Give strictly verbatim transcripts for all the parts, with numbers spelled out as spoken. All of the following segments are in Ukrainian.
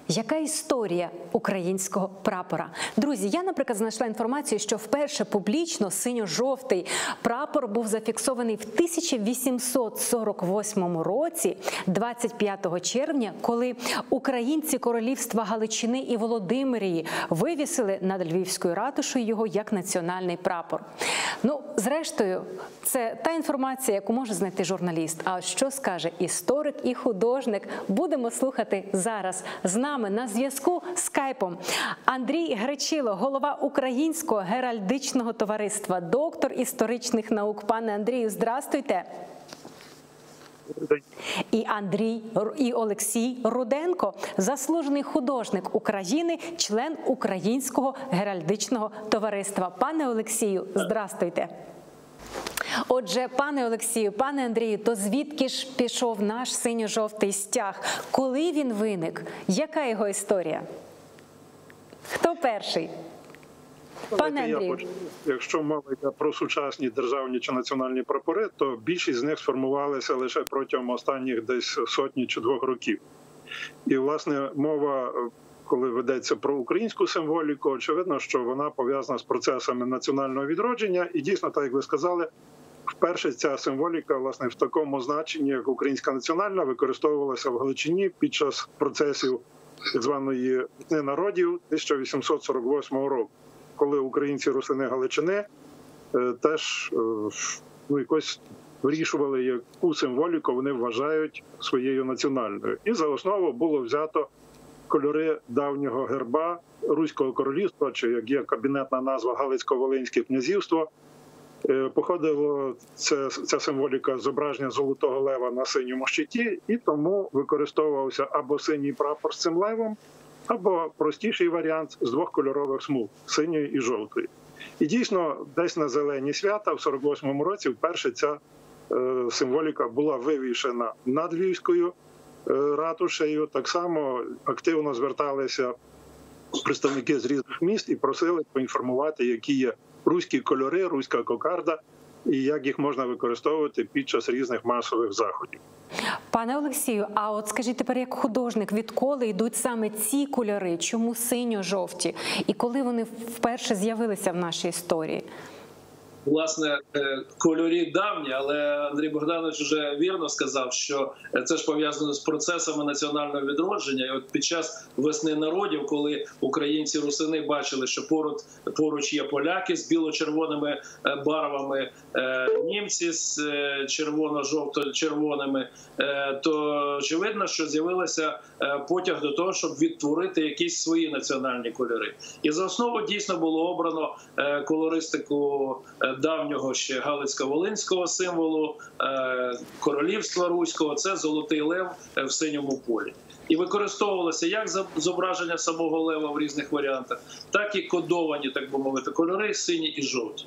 Яка історія українського прапора? Друзі, я, наприклад, знайшла інформацію, що вперше публічно синьо-жовтий прапор був зафіксований в тисяча вісімсот сорок восьмому році, двадцять п'ятого червня, коли українці королівства Галичини і Володимирії вивісили над Львівською ратушею його як національний прапор. Ну, зрештою, це та інформація, яку може знайти журналіст. А що скаже історик і художник? Будемо слухати зараз. З нами на зв'язку скайпом Андрій Гречило, голова Українського геральдичного товариства, доктор історичних наук. Пане Андрію, здрастуйте. І Андрій і Олексій Руденко, заслужений художник України, член Українського геральдичного товариства. Пане Олексію, здрастуйте. Отже, пане Олексію, пане Андрію, то звідки ж пішов наш синьо-жовтий стяг? Коли він виник? Яка його історія? Хто перший? Пане Андрію. Якщо мова йде про сучасні державні чи національні прапори, то більшість з них сформувалися лише протягом останніх десь сотні чи двох років. І, власне, мова, коли ведеться про українську символіку, очевидно, що вона пов'язана з процесами національного відродження. І дійсно, так як ви сказали, вперше ця символіка, власне, в такому значенні, як українська національна, використовувалася в Галичині під час процесів так званої війни народів тисяча вісімсот сорок восьмого року, коли українці русини Галичини теж ну, якось вирішували, яку символіку вони вважають своєю національною. І за основу було взято кольори давнього герба Руського королівства, чи як є кабінетна назва Галицько-Волинське князівство. Походило це, ця символіка зображення золотого лева на синьому щиті, і тому використовувався або синій прапор з цим левом, або простіший варіант з двох кольорових смуг – синьої і жовтої. І дійсно, десь на зелені свята в сорок восьмому році вперше ця е, символіка була вивішена над Львівською е, ратушею. Так само активно зверталися представники з різних міст і просили поінформувати, які є руські кольори, руська кокарда, і як їх можна використовувати під час різних масових заходів. Пане Олексію, а от скажіть тепер як художник, відколи йдуть саме ці кольори? Чому синьо-жовті? І коли вони вперше з'явилися в нашій історії? Власне, кольорі давні, але Андрій Богданович вже вірно сказав, що це ж пов'язано з процесами національного відродження. І от під час весни народів, коли українці-русини бачили, що поруч, поруч є поляки з біло-червоними барвами, німці з червоно-жовто-червоними, то очевидно, що з'явилося потяг до того, щоб відтворити якісь свої національні кольори. І за основу дійсно було обрано колористику давнього ще Галицько-Волинського символу, королівства руського – це золотий лев в синьому полі. І використовувалося як зображення самого лева в різних варіантах, так і кодовані, так би мовити, кольори сині і жовті.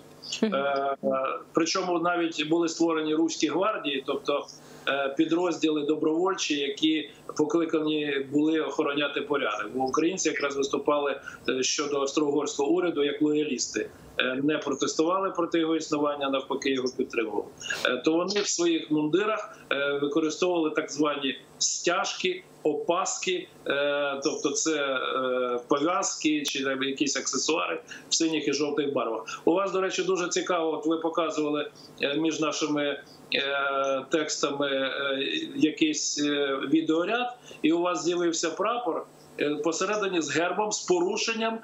Причому навіть були створені руські гвардії, тобто підрозділи добровольчі, які покликані були охороняти порядок. Бо українці якраз виступали щодо австро-угорського уряду як лоялісти. Не протестували проти його існування, навпаки його підтримували. То вони в своїх мундирах використовували так звані стяжки, опаски, тобто це пов'язки чи якісь аксесуари в синіх і жовтих барвах. У вас, до речі, дуже цікаво, от ви показували між нашими текстами якийсь відеоряд, і у вас з'явився прапор посередині з гербом, з порушенням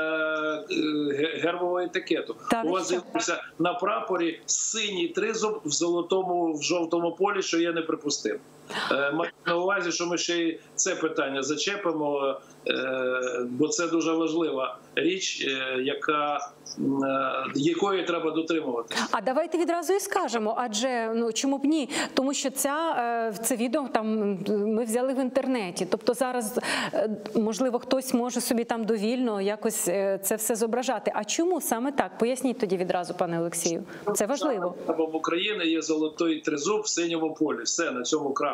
гербового етикету. Так, у вас з'явився на прапорі синій тризуб в золотому, в жовтому полі, що є неприпустимо. Маю на увазі, що ми ще й це питання зачепимо, бо це дуже важлива річ, яка, якої треба дотримувати. А давайте відразу і скажемо, адже ну чому б ні? Тому що ця, це відео там ми взяли в інтернеті. Тобто зараз, можливо, хтось може собі там довільно якось це все зображати. А чому саме так? Поясніть тоді відразу, пане Олексію. Це важливо. В України є золотий тризуб в синьому полі. Все, на цьому крапка.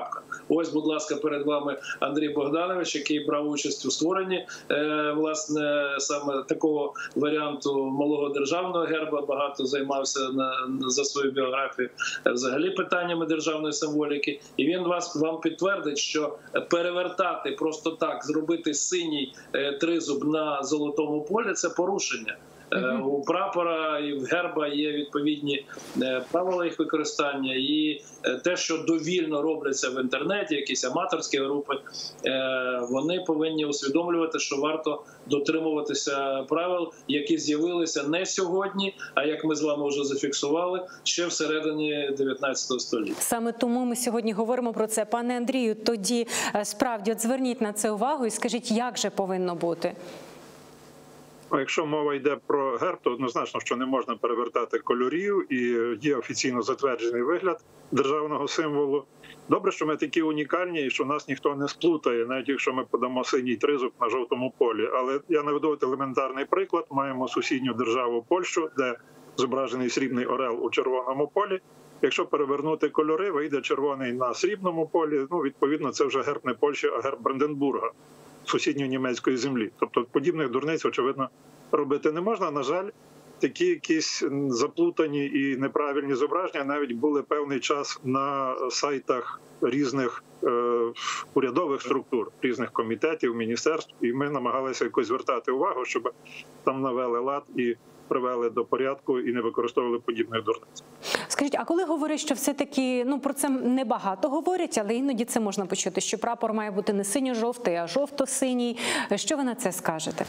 крапка. Ось, будь ласка, перед вами Андрій Богданович, який брав участь у створенні е, власне саме такого варіанту малого державного герба, багато займався на, за свою біографію е, взагалі питаннями державної символіки. І він вас вам підтвердить, що перевертати просто так, зробити синій е, тризуб на золотому полі – це порушення. Uh-huh. У прапора і в герба є відповідні правила їх використання, і те, що довільно робляться в інтернеті, якісь аматорські групи, вони повинні усвідомлювати, що варто дотримуватися правил, які з'явилися не сьогодні, а як ми з вами вже зафіксували, ще всередині дев'ятнадцятого століття. Саме тому ми сьогодні говоримо про це. Пане Андрію, тоді справді от зверніть на це увагу і скажіть, як же повинно бути? Якщо мова йде про герб, то однозначно, що не можна перевертати кольорів, і є офіційно затверджений вигляд державного символу. Добре, що ми такі унікальні, і що нас ніхто не сплутає, навіть якщо ми подамо синій тризуб на жовтому полі. Але я наведу елементарний приклад. Маємо сусідню державу Польщу, де зображений срібний орел у червоному полі. Якщо перевернути кольори, вийде червоний на срібному полі. Ну, відповідно, це вже герб не Польщі, а герб Бранденбурга, сусідньої німецької землі. Тобто подібних дурниць, очевидно, робити не можна. На жаль, такі якісь заплутані і неправильні зображення навіть були певний час на сайтах різних е, урядових структур, різних комітетів, міністерств, і ми намагалися якось звертати увагу, щоб там навели лад і привели до порядку і не використовували подібних дурниць. Скажіть, а коли говорять, що все-таки, ну про це небагато говорять, але іноді це можна почути, що прапор має бути не синьо-жовтий, а жовто-синій. Що ви на це скажете?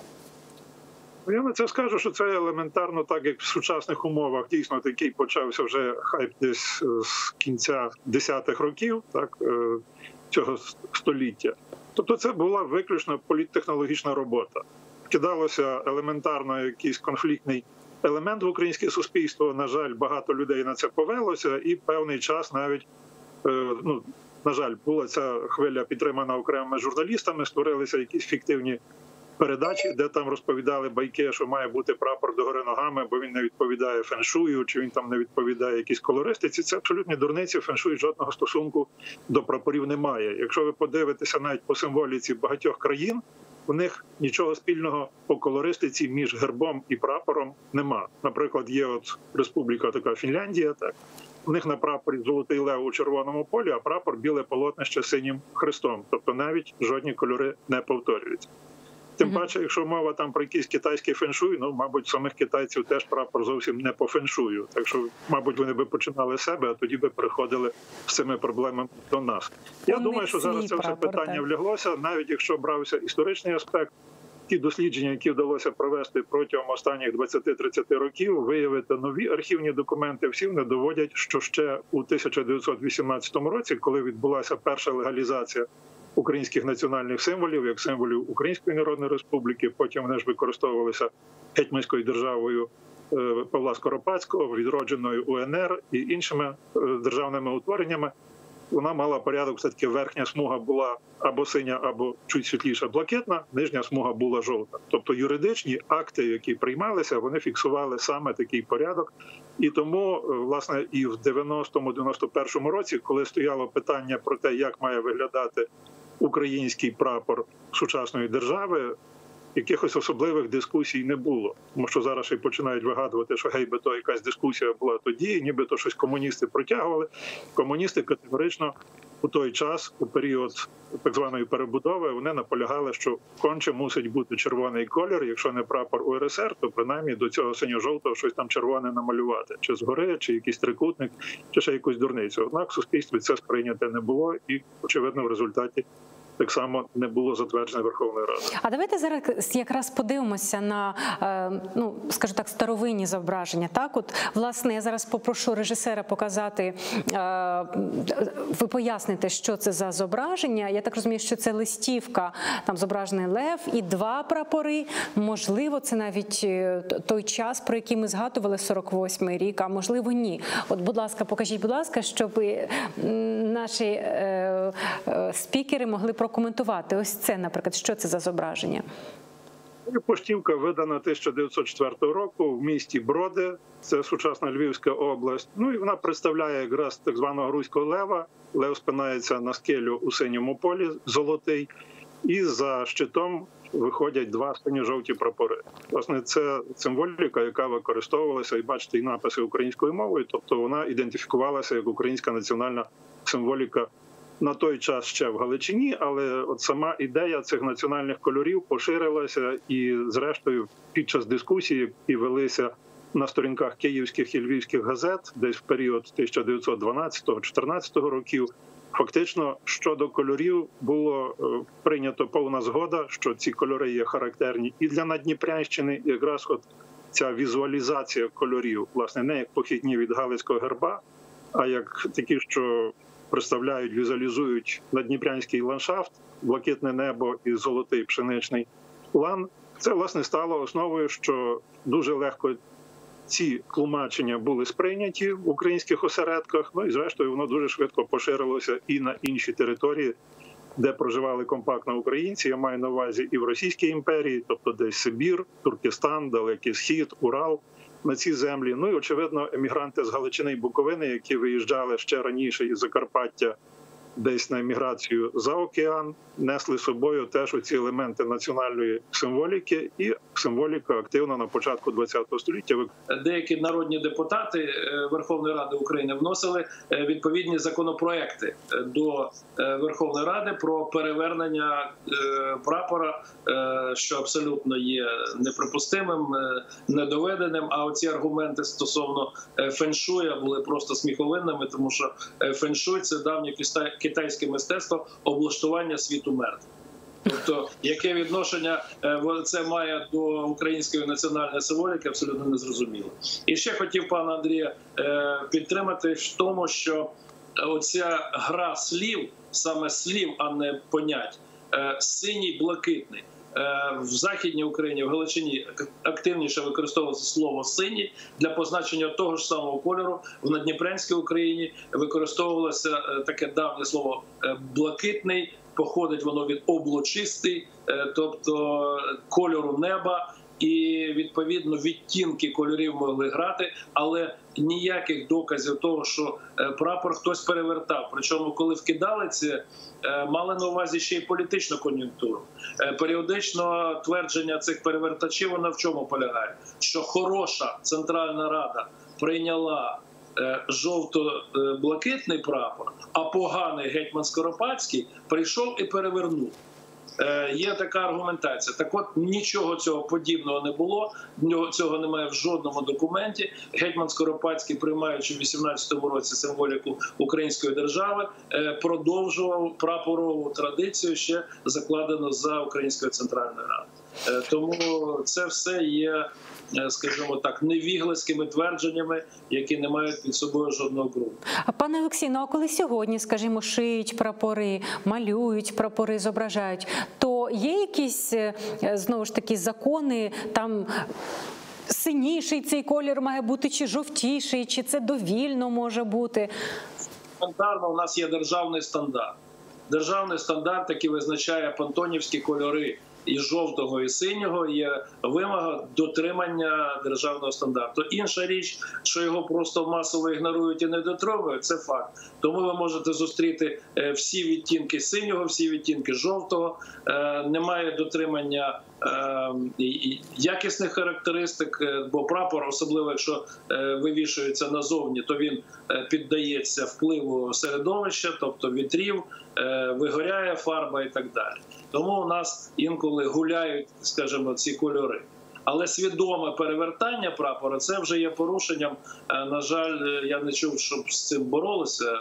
Я на це скажу, що це елементарно так, як в сучасних умовах. Дійсно, такий почався вже хайп десь з кінця десятих років, так, цього століття. Тобто це була виключно політтехнологічна робота. Вкидалося елементарно якийсь конфліктний елемент в українське суспільство. На жаль, багато людей на це повелося, і певний час навіть, ну, на жаль, була ця хвиля підтримана окремими журналістами, створилися якісь фіктивні передачі, де там розповідали байки, що має бути прапор догори ногами, бо він не відповідає феншую, чи він там не відповідає якійсь колористиці. Це абсолютні дурниці, феншуй жодного стосунку до прапорів немає. Якщо ви подивитеся навіть по символіці багатьох країн, у них нічого спільного по колористиці між гербом і прапором нема. Наприклад, є от республіка така Фінляндія, так. У них на прапорі золотий лев у червоному полі, а прапор біле полотнище синім хрестом. Тобто навіть жодні кольори не повторюються. Тим паче, якщо мова там про якийсь китайський феншуй, ну, мабуть, самих китайців теж прапор зовсім не по феншую. Так що, мабуть, вони би починали з себе, а тоді би приходили з цими проблемами до нас. Я думаю, що зараз це все питання вляглося, навіть якщо брався історичний аспект, ті дослідження, які вдалося провести протягом останніх двадцяти-тридцяти років, виявити нові архівні документи, всі вони доводять, що ще у тисяча дев'ятсот вісімнадцятому році, коли відбулася перша легалізація українських національних символів, як символів Української Народної Республіки, потім вони ж використовувалися гетьманською державою Павла Скоропадського, відродженою У Ен Ер і іншими державними утвореннями. Вона мала порядок, все-таки верхня смуга була або синя, або чуть світліша блакитна, нижня смуга була жовта. Тобто юридичні акти, які приймалися, вони фіксували саме такий порядок. І тому, власне, і в дев'яностому - дев'яносто першому році, коли стояло питання про те, як має виглядати український прапор сучасної держави, якихось особливих дискусій не було. Тому що зараз ще починають вигадувати, що гей, би то якась дискусія була тоді, нібито щось комуністи протягували. Комуністи категорично у той час, у період так званої перебудови, вони наполягали, що конче мусить бути червоний колір, якщо не прапор У Ер Ес Ер, то принаймні до цього синьо-жовтого щось там червоне намалювати. Чи згори, чи якийсь трикутник, чи ще якусь дурницю. Однак в суспільстві це сприйняте не було і, очевидно, в результаті так само не було затверджено Верховною Радою. А давайте зараз якраз подивимося на, ну, скажу так, старовинні зображення. Так, от, власне, я зараз попрошу режисера показати, ви поясните, що це за зображення. Я так розумію, що це листівка, там зображений лев і два прапори. Можливо, це навіть той час, про який ми згадували, сорок восьмий рік, а можливо, ні. От, будь ласка, покажіть, будь ласка, щоб наші е, е, спікери могли прокоментувати ось це, наприклад, що це за зображення? Поштівка видана тисяча дев'ятсот четвертого року в місті Броди, це сучасна Львівська область. Ну і вона представляє якраз так званого руського лева. Лев спинається на скелю у синьому полі, золотий, і за щитом виходять два синьо-жовті прапори. Власне, це символіка, яка використовувалася, і бачите, і написи українською мовою, тобто вона ідентифікувалася як українська національна символіка на той час ще в Галичині, але от сама ідея цих національних кольорів поширилася і, зрештою, під час дискусії, які велися на сторінках київських і львівських газет, десь в період тисяча дев'ятсот дванадцятого — чотирнадцятого років, фактично щодо кольорів було прийнято повна згода, що ці кольори є характерні і для Наддніпрянщини, і якраз от ця візуалізація кольорів, власне, не як похідні від галицького герба, а як такі, що представляють, візуалізують наддніпрянський ландшафт, блакитне небо і золотий пшеничний лан. Це, власне, стало основою, що дуже легко ці тлумачення були сприйняті в українських осередках, ну і, зрештою, воно дуже швидко поширилося і на інші території, де проживали компактно українці. Я маю на увазі і в Російській імперії, тобто десь Сибір, Туркестан, Далекий Схід, Урал, на ці землі. Ну і, очевидно, емігранти з Галичини і Буковини, які виїжджали ще раніше із Закарпаття десь на еміграцію за океан, несли з собою теж оці елементи національної символіки, і символіка активна на початку ХХ століття. Деякі народні депутати Верховної Ради України вносили відповідні законопроекти до Верховної Ради про перевернення прапора, що абсолютно є неприпустимим, недоведеним. А оці аргументи стосовно феншуя були просто сміховинними, тому що феншуй – це давнє китайське мистецтво облаштування світу мертвих. Тобто, яке відношення це має до української національної символіки, абсолютно незрозуміло. І ще хотів пана Андрія підтримати в тому, що оця гра слів, саме слів, а не понять, синій, блакитний. В Західній Україні, в Галичині активніше використовувалося слово «синій» для позначення того ж самого кольору. В Наддніпрянській Україні використовувалося таке давнє слово «блакитний», походить воно від «облочистий», тобто кольору неба. І, відповідно, відтінки кольорів могли грати, але ніяких доказів того, що прапор хтось перевертав. Причому, коли вкидали це, мали на увазі ще й політичну кон'юнктуру. Періодично твердження цих перевертачів, воно в чому полягає? Що хороша Центральна Рада прийняла жовто-блакитний прапор, а поганий гетьман Скоропадський прийшов і перевернув. Є така аргументація. Так от, нічого цього подібного не було, цього немає в жодному документі. Гетьман Скоропадський, приймаючи в вісімнадцятому році символіку української держави, продовжував прапорову традицію, ще закладену за Українською Центральною Радою. Тому це все є, скажімо так, невігласькими твердженнями, які не мають під собою жодного ґрунту. А пане Олексій, ну а коли сьогодні, скажімо, шиють прапори, малюють прапори, зображають, то є якісь, знову ж таки, закони, там синіший цей колір має бути, чи жовтіший, чи це довільно може бути? Елементарно у нас є державний стандарт. Державний стандарт, який визначає пантонівські кольори і жовтого, і синього, є вимога дотримання державного стандарту. Інша річ, що його просто масово ігнорують і не дотримують, це факт. Тому ви можете зустріти всі відтінки синього, всі відтінки жовтого, немає дотримання якісних характеристик, бо прапор, особливо якщо вивішується назовні, то він піддається впливу середовища, тобто вітрів, вигоряє фарба і так далі. Тому у нас інколи гуляють, скажімо, ці кольори. Але свідоме перевертання прапора – це вже є порушенням. На жаль, я не чув, щоб з цим боролися.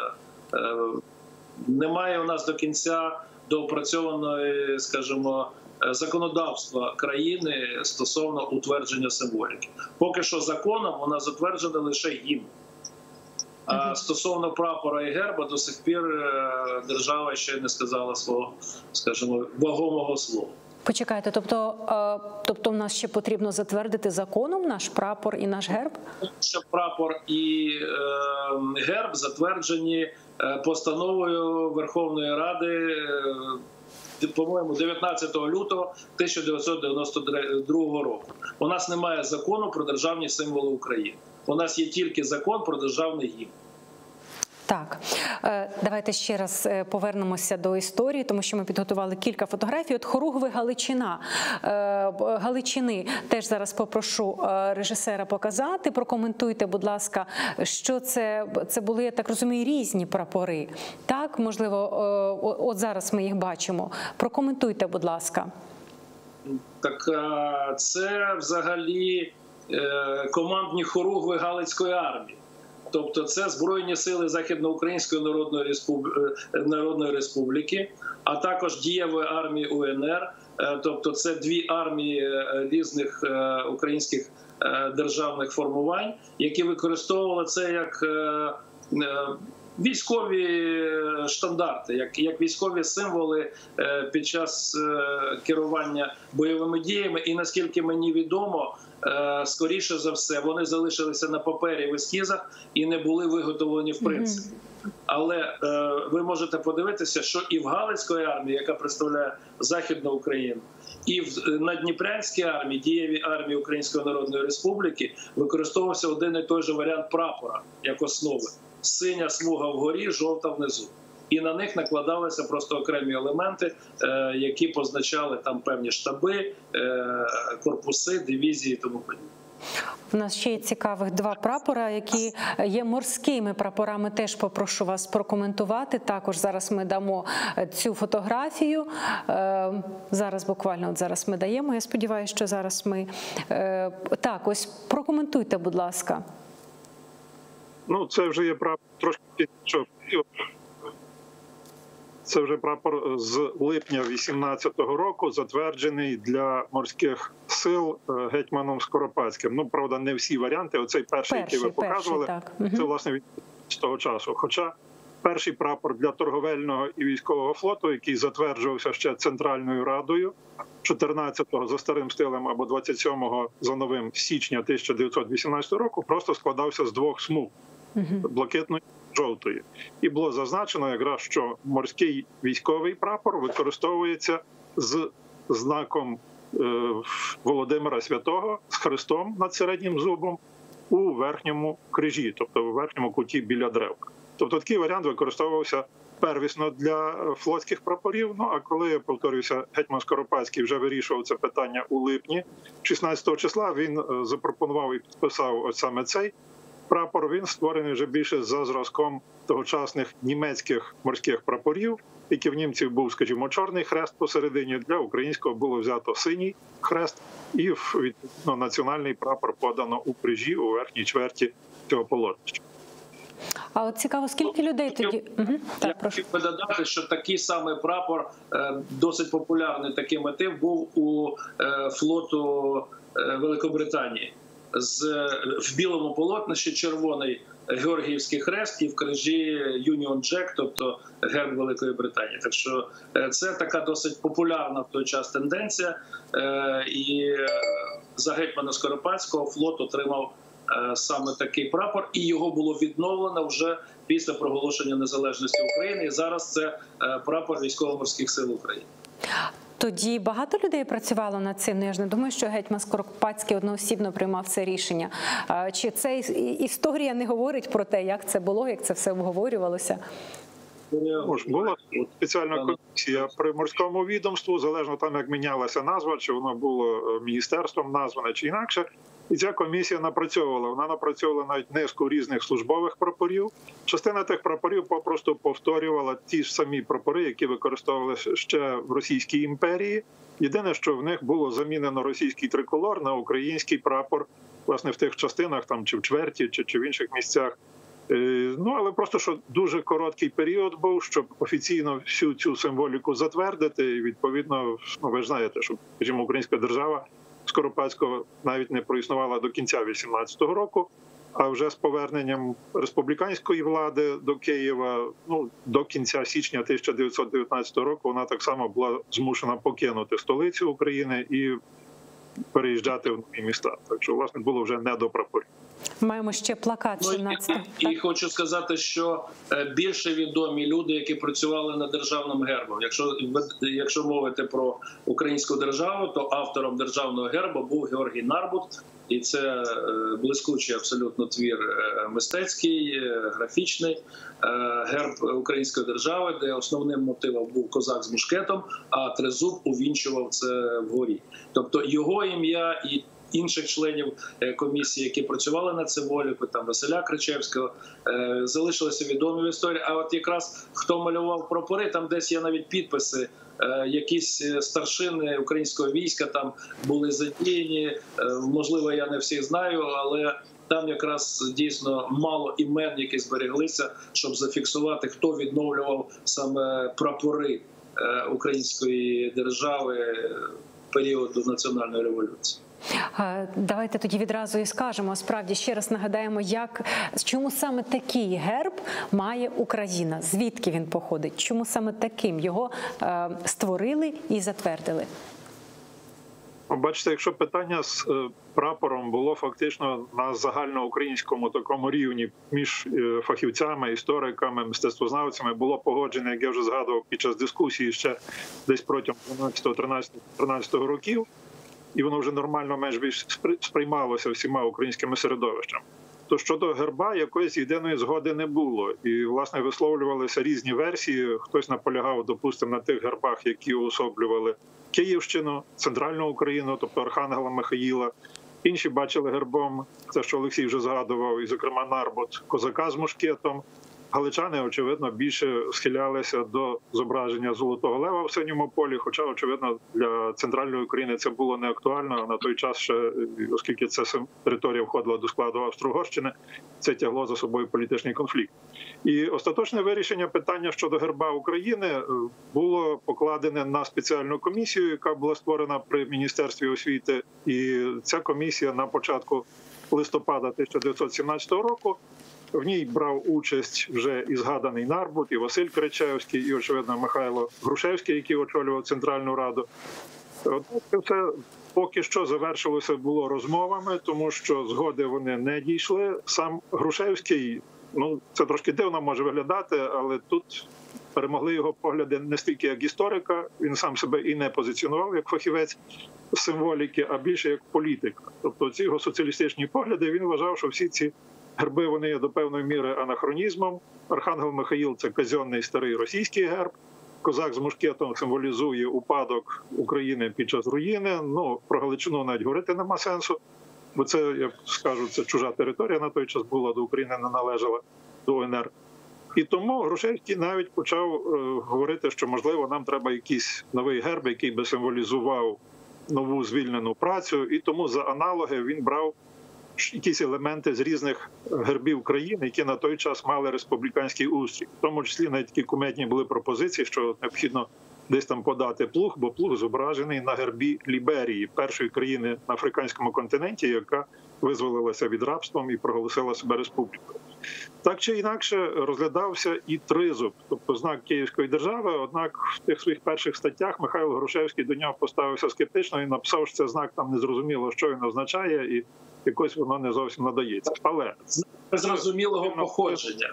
Немає у нас до кінця доопрацьованої, скажімо, законодавства країни стосовно утвердження символіки. Поки що законом вона затверджена лише гімн. А стосовно прапора і герба до сих пір держава ще не сказала свого, скажімо, вагомого слова. Почекайте, тобто, тобто в нас ще потрібно затвердити законом наш прапор і наш герб? Що прапор і е, герб затверджені постановою Верховної Ради по-моєму, дев'ятнадцятого лютого тисяча дев'ятсот дев'яносто другого року. У нас немає закону про державні символи України. У нас є тільки закон про державний гімн. Так, давайте ще раз повернемося до історії, тому що ми підготували кілька фотографій. От хоругви Галичина, Галичини теж зараз попрошу режисера показати. Прокоментуйте, будь ласка, що це, це були, я так розумію, різні прапори. Так, можливо, от зараз ми їх бачимо. Прокоментуйте, будь ласка. Так це взагалі командні хоругви Галицької армії. Тобто це Збройні сили Західноукраїнської Народної Республіки, Народної Республіки, а також дієвої армії У Ен Ер. Тобто це дві армії різних українських державних формувань, які використовували це як військові штандарти, як, як військові символи під час керування бойовими діями. І наскільки мені відомо, скоріше за все, вони залишилися на папері в ескізах і не були виготовлені в принципі. Але е, ви можете подивитися, що і в Галицької армії, яка представляє Західну Україну, і в Надніпрянській армії, дієвій армії Української Народної Республіки, використовувався один і той же варіант прапора як основи. Синя смуга вгорі, жовта внизу. І на них накладалися просто окремі елементи, е, які позначали там певні штаби, е, корпуси, дивізії і тому подібне. У нас ще є цікавих два прапора, які є морськими прапорами. Теж попрошу вас прокоментувати. Також зараз ми дамо цю фотографію. Зараз буквально от зараз ми даємо. Я сподіваюся, що зараз ми... Так, ось прокоментуйте, будь ласка. Ну, це вже є прапор трошки пізніше. Це вже прапор з липня вісімнадцятого року, затверджений для морських сил гетьманом Скоропадським. Ну, правда, не всі варіанти. Оцей перший, перший який ви показували, перший, це, власне, від того часу. Хоча перший прапор для торговельного і військового флоту, який затверджувався ще Центральною Радою, чотирнадцятого за старим стилем або двадцять сьомого за новим січня тисяча дев'ятсот вісімнадцятого року, просто складався з двох смуг – блакитної і жовтої. І було зазначено якраз, що морський військовий прапор використовується з знаком Володимира Святого, з хрестом над середнім зубом у верхньому крижі, тобто у верхньому куті біля древка. Тобто такий варіант використовувався первісно для флотських прапорів. Ну, а коли, я повторюся, гетьман Скоропадський вже вирішував це питання у липні, шістнадцятого числа, він запропонував і підписав ось саме цей прапор. Він створений вже більше за зразком тогочасних німецьких морських прапорів, які в німців був, скажімо, чорний хрест посередині, для українського було взято синій хрест, і відповідно національний прапор подано у крижі у верхній чверті цього полотнища. А от цікаво, скільки людей тоді... Угу. Я хотів би додати, що такий самий прапор, досить популярний такий мотив, був у флоту Великобританії. З, в білому полотнищі червоний Георгіївський хрест і в крижі Union Jack, тобто герб Великої Британії. Так що це така досить популярна в той час тенденція. І за гетьмана Скоропадського флот отримав саме такий прапор, і його було відновлено вже після проголошення незалежності України. І зараз це прапор Військово-морських сил України. Тоді багато людей працювало над цим? Я ж не думаю, що гетьман Скоропадський одноосібно приймав це рішення. Чи це історія не говорить про те, як це було, як це все обговорювалося? Була спеціальна комісія при морському відомству, залежно там, як мінялася назва, чи воно було міністерством назване, чи інакше. І ця комісія напрацьовувала. Вона напрацьовувала навіть низку різних службових прапорів. Частина тих прапорів попросту повторювала ті ж самі прапори, які використовувалися ще в Російській імперії. Єдине, що в них було замінено російський триколор на український прапор, власне, в тих частинах, там, чи в чверті, чи, чи в інших місцях. Ну, але просто, що дуже короткий період був, щоб офіційно всю цю символіку затвердити. І, відповідно, ну, ви ж знаєте, що, скажімо, українська держава Скоропадського навіть не проіснувала до кінця вісімнадцятого року, а вже з поверненням республіканської влади до Києва, ну, до кінця січня тисяча дев'ятсот дев'ятнадцятого року вона так само була змушена покинути столицю України і переїжджати в нові міста. Так що, власне, було вже не до прапорів. Маємо ще плакат сімнадцятого. Ну, і, і хочу сказати, що більше відомі люди, які працювали над державним гербом. Якщо, якщо мовити про українську державу, то автором державного герба був Георгій Нарбут. І це блискучий абсолютно твір мистецький, графічний герб української держави, де основним мотивом був козак з мушкетом, а тризуб увінчував це вгорі. Тобто його ім'я і інших членів комісії, які працювали над символікою, там Василя Кричевського, залишилися відомі в історії. А от якраз хто малював прапори, там десь є навіть підписи, якісь старшини українського війська там були задіяні. Можливо, я не всіх знаю, але там якраз дійсно мало імен, які збереглися, щоб зафіксувати, хто відновлював саме прапори української держави періоду національної революції. Давайте тоді відразу і скажемо, справді ще раз нагадаємо, як, чому саме такий герб має Україна, звідки він походить, чому саме таким його е, створили і затвердили. Бачите, якщо питання з прапором було фактично на загальноукраїнському такому рівні між фахівцями, істориками, мистецтвознавцями, було погоджене, як я вже згадував, під час дискусії ще десь протягом дванадцятого, тринадцятого, тринадцятого років, і воно вже нормально менш-більш сприймалося всіма українськими середовищами. То щодо герба якоїсь єдиної згоди не було. І, власне, висловлювалися різні версії. Хтось наполягав, допустимо, на тих гербах, які уособлювали Київщину, Центральну Україну, тобто Архангела Михаїла. Інші бачили гербом, це, що Олексій вже згадував, і, зокрема, Нарбут, козака з мушкетом. Галичани, очевидно, більше схилялися до зображення Золотого Лева в синьому полі, хоча, очевидно, для Центральної України це було не актуально. На той час, ще, оскільки ця територія входила до складу Австро-Угорщини, це тягло за собою політичний конфлікт. І остаточне вирішення питання щодо герба України було покладене на спеціальну комісію, яка була створена при Міністерстві освіти. І ця комісія на початку листопада тисяча дев'ятсот сімнадцятого року, в ній брав участь вже і згаданий Нарбут, і Василь Кричевський, і, очевидно, Михайло Грушевський, який очолював Центральну Раду. Це все поки що завершилося було розмовами, тому що згоди вони не дійшли. Сам Грушевський, ну, це трошки дивно може виглядати, але тут перемогли його погляди не стільки як історика, він сам себе і не позиціонував як фахівець символіки, а більше як політик. Тобто ці його соціалістичні погляди, він вважав, що всі ці герби вони є до певної міри анахронізмом. Архангел Михаїл – це казенний старий російський герб. Козак з мушкетом символізує упадок України під час руїни. Ну, про Галичину навіть говорити нема сенсу, бо це, я скажу, це чужа територія на той час була, до України не належала, до УНР. І тому Грушевський навіть почав е, говорити, що, можливо, нам треба якийсь новий герб, який би символізував нову звільнену працю. І тому за аналоги він брав якісь елементи з різних гербів країн, які на той час мали республіканський устрій. В тому числі навіть такі кумедні були пропозиції, що необхідно десь там подати плуг, бо плуг зображений на гербі Ліберії, першої країни на африканському континенті, яка визволилася від рабства і проголосила себе республікою. Так чи інакше розглядався і тризуб, тобто знак Київської держави, однак в тих своїх перших статтях Михайло Грушевський до нього поставився скептично і написав, що це знак там незрозуміло, що він означає, і якось воно не зовсім надається. Але зрозумілого походження.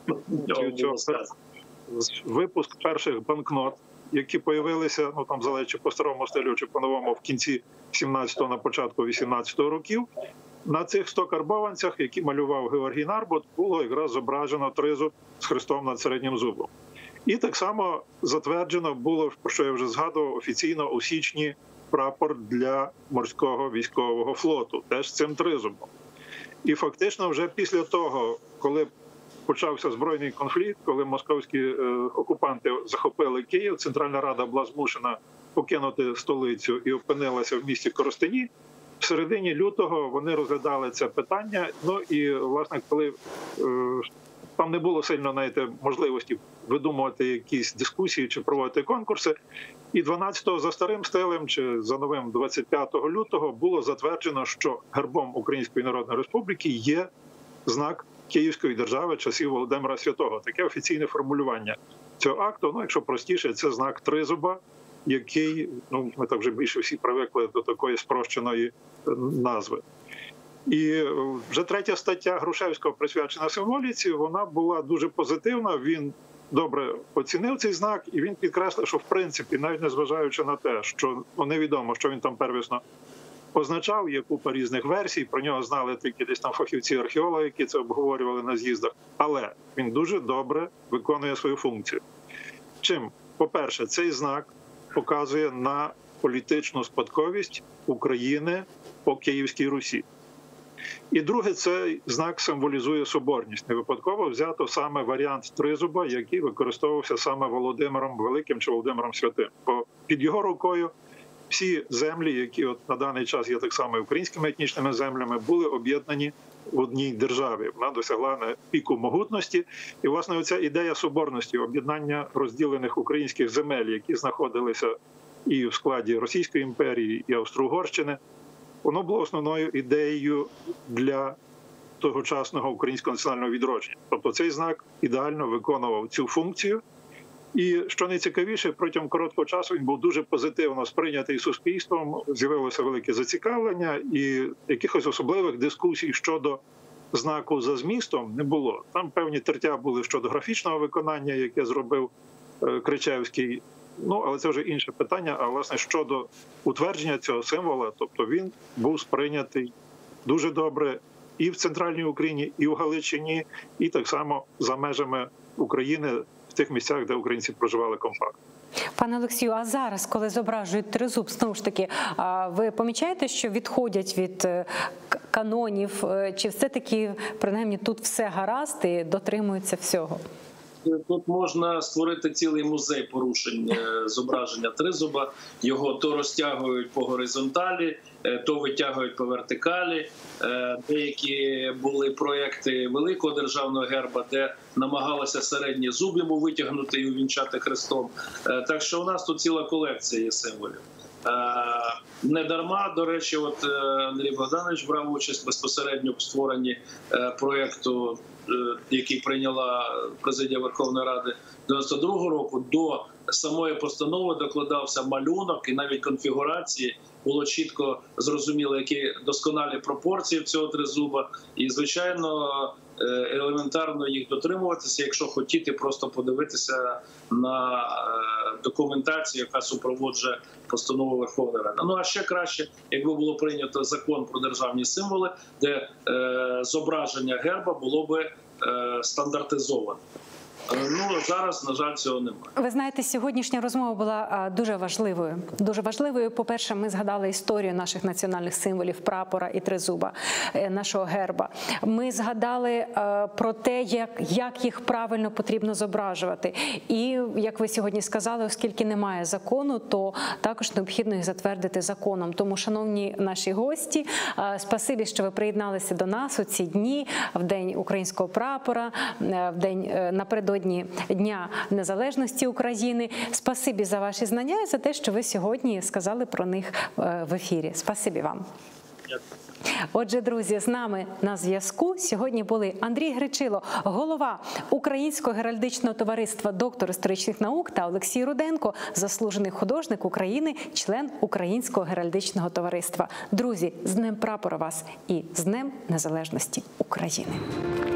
Випуск перших банкнот, які появилися, ну там залежить по старому стилю чи по новому, в кінці сімнадцятого, на початку вісімнадцятого років, на цих сто карбованцях, які малював Георгій Нарбут, було якраз зображено тризуб з хрестом над середнім зубом. І так само затверджено було, про що я вже згадував, офіційно у січні прапор для морського військового флоту, теж з цим тризубом. І фактично вже після того, коли почався збройний конфлікт, коли московські е, окупанти захопили Київ, Центральна Рада була змушена покинути столицю і опинилася в місті Коростені. В середині лютого вони розглядали це питання. Ну і, власне, коли е, там не було сильно, знаєте, можливості видумувати якісь дискусії чи проводити конкурси, і дванадцятого за старим стилем чи за новим двадцять п'ятого лютого було затверджено, що гербом Української Народної Республіки є знак Київської держави часів Володимира Святого. Таке офіційне формулювання цього акту. Ну, якщо простіше, це знак тризуба, який, ну, ми так вже більше всі привикли до такої спрощеної назви. І вже третя стаття Грушевського, присвячена символіці, вона була дуже позитивна. Він добре оцінив цей знак, і він підкреслив, що в принципі, навіть незважаючи на те, що ну, невідомо, що він там первісно означав, є купа різних версій, про нього знали тільки десь там фахівці-археологи, які це обговорювали на з'їздах, але він дуже добре виконує свою функцію. Чим? По-перше, цей знак показує на політичну спадковість України по Київській Русі. І друге, цей знак символізує соборність. Не випадково взято саме варіант тризуба, який використовувався саме Володимиром Великим чи Володимиром Святим. Бо під його рукою всі землі, які от на даний час є так само українськими етнічними землями, були об'єднані в одній державі. Вона досягла на піку могутності. І, власне, оця ідея соборності, об'єднання розділених українських земель, які знаходилися і в складі Російської імперії, і Австро-Угорщини, воно було основною ідеєю для тогочасного українського національного відродження. Тобто цей знак ідеально виконував цю функцію. І, що найцікавіше, протягом короткого часу він був дуже позитивно сприйнятий суспільством, з'явилося велике зацікавлення, і якихось особливих дискусій щодо знаку за змістом не було. Там певні тертя були щодо графічного виконання, яке зробив Кричевський. Ну, але це вже інше питання. А, власне, щодо утвердження цього символа, тобто він був сприйнятий дуже добре і в Центральній Україні, і в Галичині, і так само за межами України, в тих місцях, де українці проживали компактно. Пане Олексію, а зараз, коли зображують тризуб, знову ж таки, ви помічаєте, що відходять від канонів, чи все-таки, принаймні, тут все гаразд і дотримуються всього? Тут можна створити цілий музей порушень зображення тризуба. Його то розтягують по горизонталі, то витягують по вертикалі. Деякі були проекти великого державного герба, де намагалися середній зуб йому витягнути і увінчати хрестом. Так що у нас тут ціла колекція є символів. Не дарма, до речі, от Андрій Богданович брав участь безпосередньо в створенні проєкту, який прийняла президія Верховної Ради дев'яносто другого року. До самої постанови докладався малюнок і навіть конфігурації. Було чітко зрозуміло, які досконалі пропорції в цього тризуба. І, звичайно, елементарно їх дотримуватися, якщо хотіти просто подивитися на документацію, яка супроводжує постанову Верховної Ради. Ну, а ще краще, якби було прийнято закон про державні символи, де е, зображення герба було би е, стандартизоване. Ну, зараз, на жаль, цього немає. Ви знаєте, сьогоднішня розмова була дуже важливою. Дуже важливою. По-перше, ми згадали історію наших національних символів, прапора і тризуба, нашого герба. Ми згадали про те, як, як їх правильно потрібно зображувати. І, як ви сьогодні сказали, оскільки немає закону, то також необхідно їх затвердити законом. Тому, шановні наші гості, спасибі, що ви приєдналися до нас у ці дні, в День українського прапора, в день напередодні Дня Незалежності України. Спасибі за ваші знання і за те, що ви сьогодні сказали про них в ефірі. Спасибі вам. Отже, друзі, з нами на зв'язку сьогодні були Андрій Гречило, голова Українського геральдичного товариства, доктор історичних наук, та Олексій Руденко, заслужений художник України, член Українського геральдичного товариства. Друзі, з Днем прапора вас і з Днем Незалежності України!